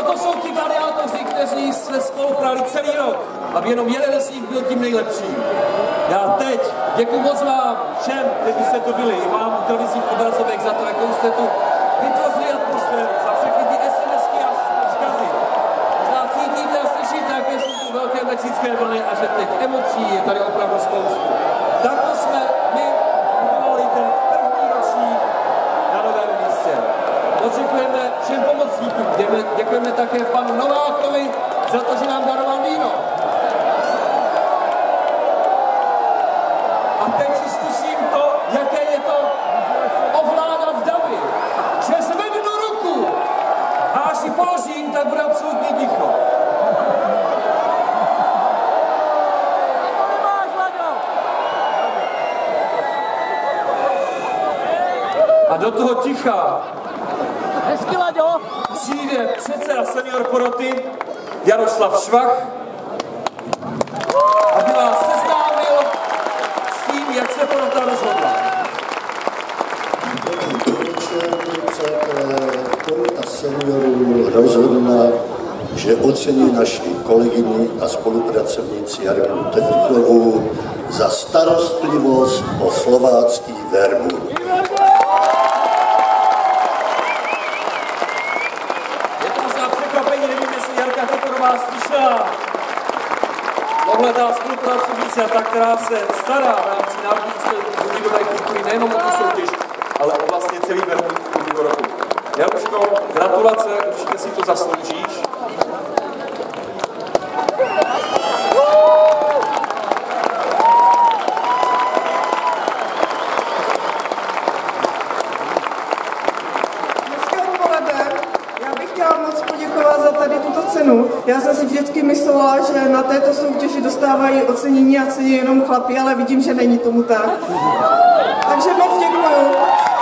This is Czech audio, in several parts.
to jsou ti gladiátoři, kteří se spolu hráli celý rok, aby jenom jeden z nich byl tím nejlepším. Já teď děkuji moc vám všem, kteří jste tu byli, i vám u televizních obrazovek za to, jakou jste tu vytvořili atmosféru, za všechny ty SMSky a vzkazy. Možná cítíte a slyšíte, jaké jsou tu velké mexické vlny a že těch emocí je tady opravdu spoustu. Takto jsme my udělali ten první ročník na Novém místě. Moc děkujeme všem pomocníkům, děkujeme také panu Novákovi za to, že nám daroval víno. A teď si zkusím to, jaké je to ovládat davy. Že zvednu ruku a až si položím, tak bude absolutně ticho. A do toho ticha přijde předseda senior poroty Jaroslav Švach, aby vás seznámil s tím, jak se porota rozhodla. Porota seniorů rozhodla, že ocení naši kolegyni a spolupracovníci Jarminu Teturovou za starostlivost o slovácký verbum. Slyšela ohledá spolupracovníci a ta, která se stará v rámci Národní lidové kultury nejenom o tu soutěž, ale o vlastně celý verbum kulturního roku. Jaruško, gratulace, určitě si to zasloužíš. Já jsem si vždycky myslela, že na této soutěži dostávají ocenění a cení jenom chlapi, ale vidím, že není tomu tak. Takže moc děkuju.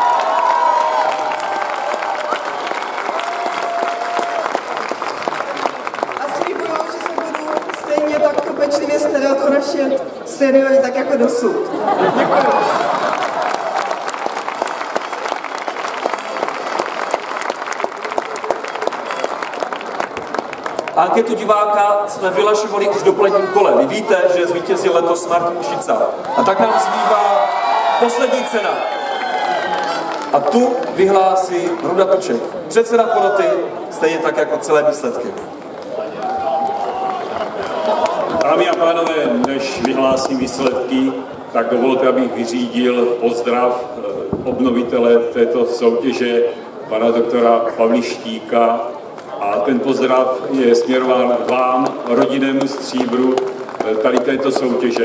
A slibuju, že se budu stejně takto pečlivě starat o naše seniory, tak jako dosud. Děkuju. Anketu diváka jsme vyhlašovali už v dopoledním kole. Vy víte, že zvítězil letos Martin Mušica. A tak nám zbývá poslední cena. A tu vyhlásí Ruda Tuček, předseda poroty, stejně tak jako celé výsledky. Dámy a pánové, než vyhlásím výsledky, tak dovolte, abych vyřídil pozdrav obnovitele této soutěže, pana doktora Pavlištíka. A ten pozdrav je směrován vám, rodinnému stříbru tady této soutěže.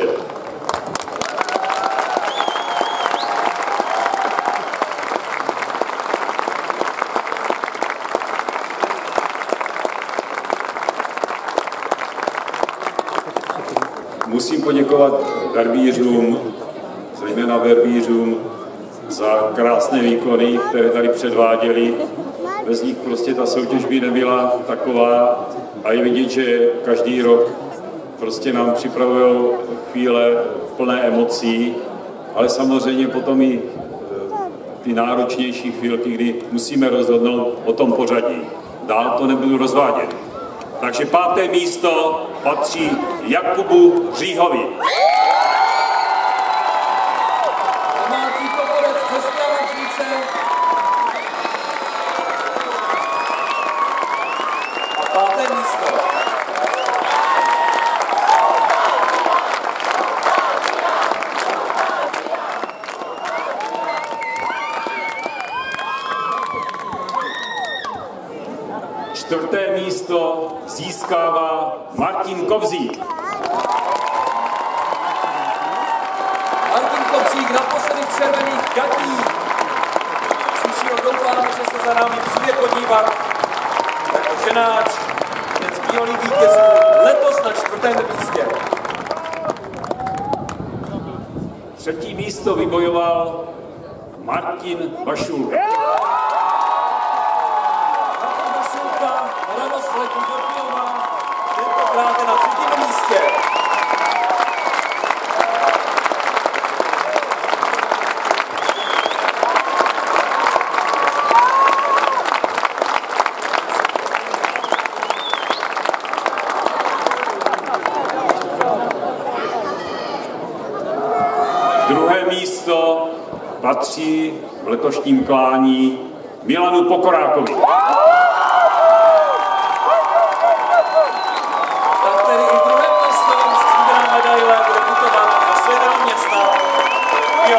Musím poděkovat verbířům, zejména verbířům, za krásné výkony, které tady předváděli. Bez nich prostě ta soutěž by nebyla taková a je vidět, že každý rok prostě nám připravují chvíle plné emocí, ale samozřejmě potom i ty náročnější chvílky, kdy musíme rozhodnout o tom pořadí. Dál to nebudu rozvádět. Takže 5. místo patří Jakubu Hříhovi. Čtvrté místo získává Martin Kobzík. Martin Kobzík naposledy v červených gatích. Příštího doufám, že se za námi přijde podívat jako ženáč, jeden z bývalých vítězů, letos na 4. místě. Třetí místo vybojoval Martin Vašulka. Tentokrát je na 3. místě. patří v letošním klání Milanu Pokorákovi. Tak tedy i druhé město stříbrná medaile bude putovat do stejného města. Jo.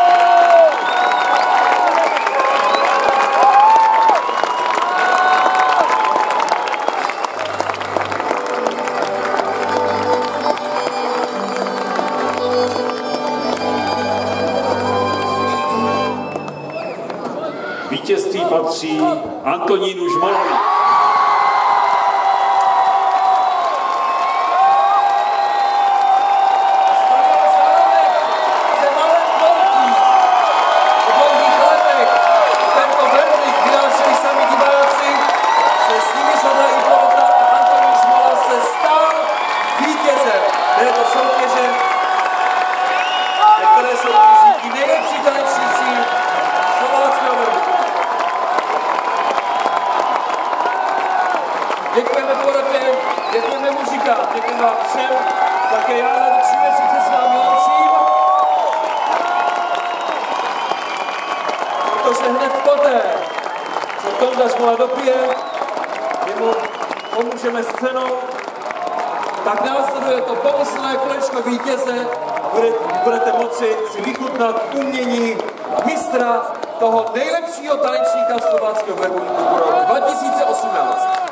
Vítězství patří Antonínu Žmolovi. Děkujeme porotě, děkujeme muzikám, děkujeme vám všem, také já na přívěří se s vámi loučím, protože hned poté, co Tonda Žmola dopije, my mu pomůžeme scénou, tak následuje to pomyslné kolečko vítěze a budete moci si vychutnat umění mistra toho nejlepšího tanečníka slováckého verbovníku pro rok 2018.